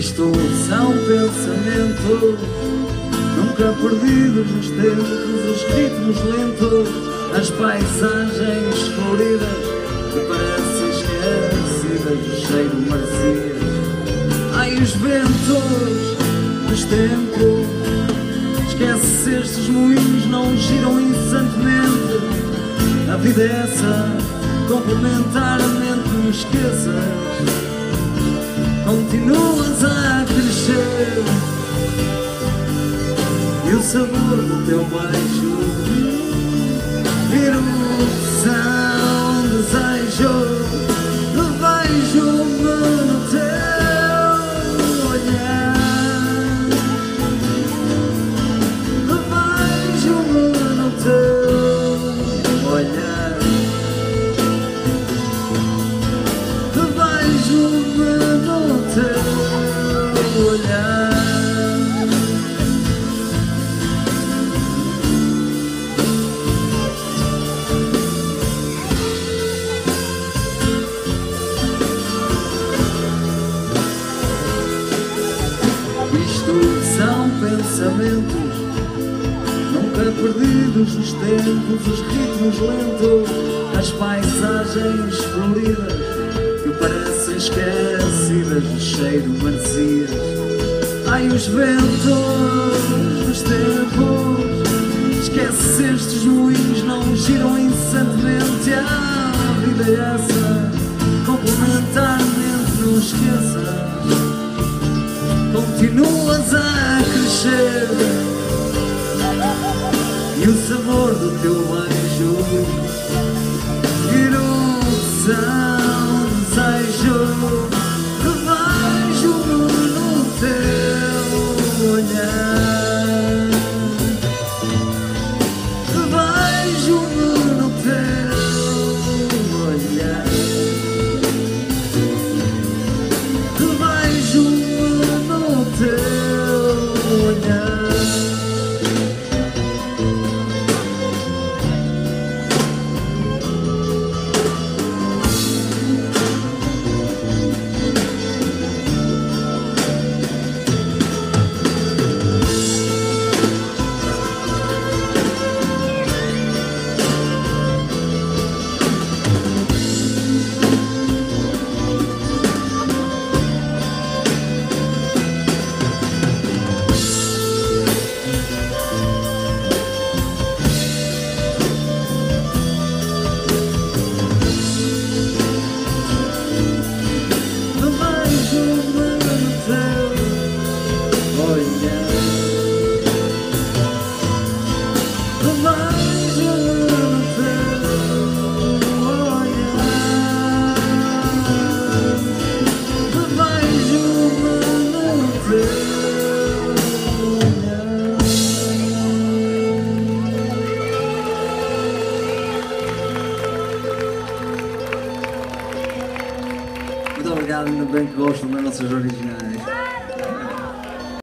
Isto são pensamentos nunca perdidos nos tempos, os ritmos lentos, as paisagens floridas que parecem esquecidas, o cheiro marcias. Ai, os ventos dos tempos, esquece estes moinhos, não giram incessantemente. A vida é essa, complementarmente, não esqueças, continuas a crescer. E o sabor do teu beijo, erupção, desejo, vejo-me no teu olhar, vejo-me no teu olhar, vejo-me no teu olhar. São pensamentos nunca perdidos nos tempos, os ritmos lentos, as paisagens floridas que parecem esquecidas, o cheiro marcias. Ai, os ventos dos tempos, esquece estes moinhos, não giram incessantemente. A vida é essa, complementarmente, não esqueças, continuas a crescer. E o sabor do teu beijo, erupção, desejo, vejo-me no teu olhar, vejo-me no teu olhar, vejo-me no teu olhar. Muito obrigado, ainda bem que gostam das nossas originais.